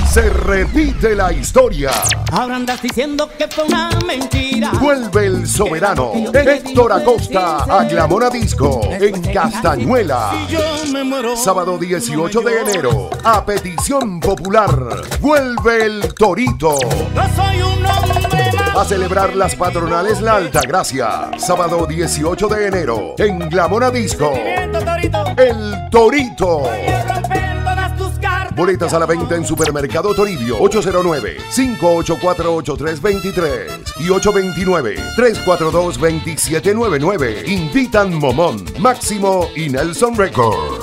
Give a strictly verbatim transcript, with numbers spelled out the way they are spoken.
Se repite la historia. Ahora andas diciendo que fue una mentira. Vuelve el soberano Héctor Acosta a Glamona Disco en Castañuela. Sábado dieciocho de enero, a petición popular, vuelve el Torito. A celebrar las patronales La Altagracia. Sábado dieciocho de enero, en Glamona Disco, el Torito. Boletas a la venta en Supermercado Toribio, ocho cero nueve, cinco ocho cuatro, ocho tres dos tres y ocho dos nueve, tres cuatro dos, dos siete nueve nueve. Invitan Momón, Máximo y Nelson Records.